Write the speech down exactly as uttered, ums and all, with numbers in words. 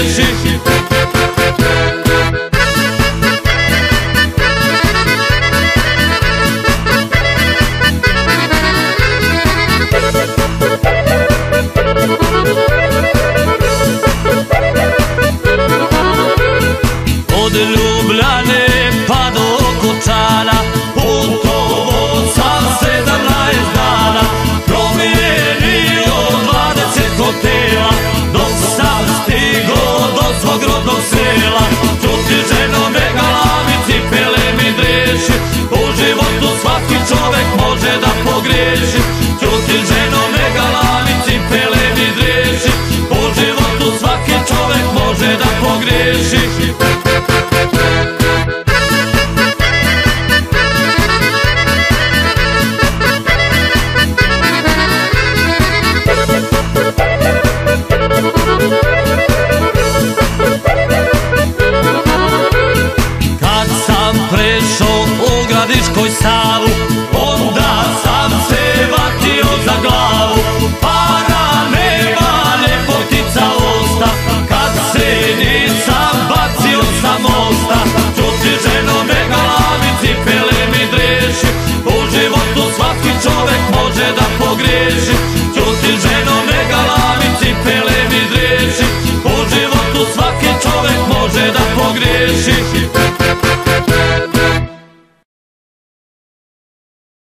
pogriješi. Od Ljubljane pa do Kočana putovao sam sedamnaest dana, promijenio dvadeset hotela, dok sam stigao do svog rodnog sela. Čuti ženo me galami, cipele mi dreši, u životu svaki čovek može da pogriješi. Čuti ženo me galami, cipele mi dreši, u životu svaki čovek može da pogriješi. Kad sam prešao u Gradiškoj Savu,